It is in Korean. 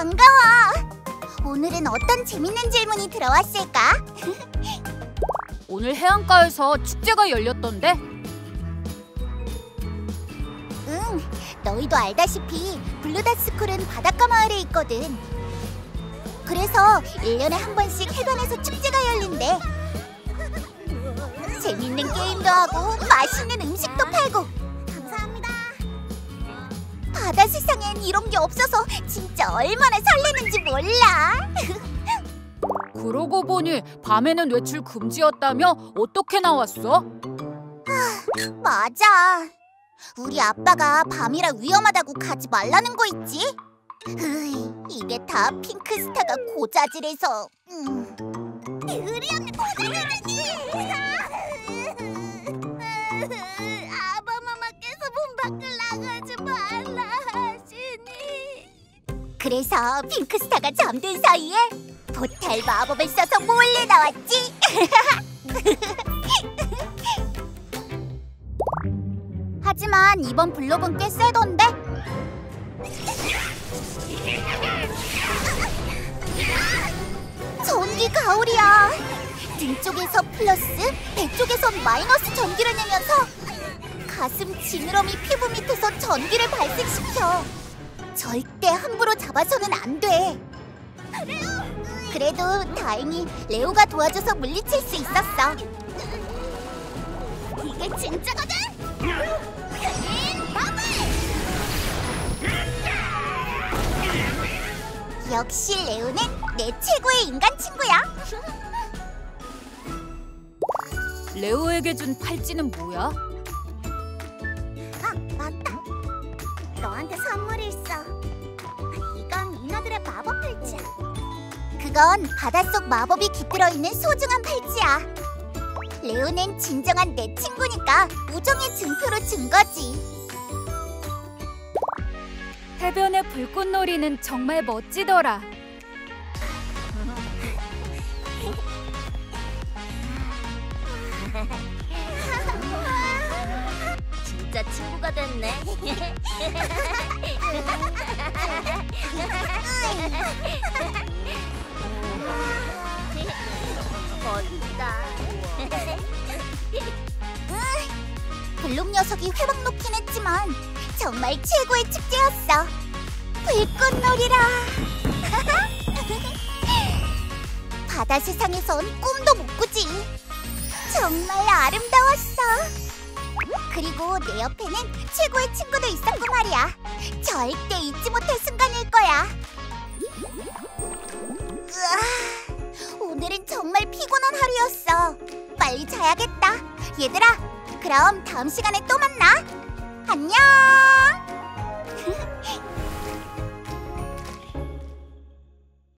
반가워. 오늘은 어떤 재밌는 질문이 들어왔을까? 오늘 해안가에서 축제가 열렸던데? 응, 너희도 알다시피 블루다스쿨은 바닷가 마을에 있거든. 그래서 1년에 한 번씩 해변에서 축제가 열린대. 재밌는 게임도 하고 맛있는 음식도 팔고. 감사합니다. 바다 세상엔 이런 게 없어서 진짜 얼마나 설레는지 몰라. 그러고 보니 밤에는 외출 금지였다며 어떻게 나왔어? 맞아. 우리 아빠가 밤이라 위험하다고 가지 말라는 거 있지? 이게 다 핑크스타가 고자질해서. 우리 언니 고자질하니. 아바마마께서 문 밖을 나가지 말라 하시니. 그래서 핑크스타가 잠든 사이에 보탈 마법을 써서 몰래 나왔지. 하지만 이번 블록은 꽤 세던데? 전기 가울이야. 등 쪽에서 플러스, 배 쪽에선 마이너스 전기를 내면서 가슴 지느러미 피부 밑에서 전기를 발생시켜. 절대 함부로 잡아서는 안 돼. 그래도 다행히 레오가 도와줘서 물리칠 수 있었어. 이게 진짜거든? 역시 레오는 내 최고의 인간 친구야. 레오에게 준 팔찌는 뭐야? 아, 맞다. 너한테 선물이 있어. 이건 인어들의 마법 팔찌야. 그건 바닷속 마법이 깃들어 있는 소중한 팔찌야. 레오는 진정한 내 친구니까 우정의 증표로 준 거지. 해변의 불꽃놀이는 정말 멋지더라. 진짜 친구가 됐네. 멋있다. 블록 녀석이 회복 놓긴 했지만 정말 최고의 축제였어. 불꽃놀이라. 바다 세상에선 꿈도 못 꾸지. 정말 아름다웠어. 그리고 내 옆에는 최고의 친구도 있었고 말이야. 절대 잊지 못할 순간일 거야. 으아, 오늘은 정말 피곤한 하루였어. 빨리 자야겠다. 얘들아, 그럼 다음 시간에 또 만나. 안녕.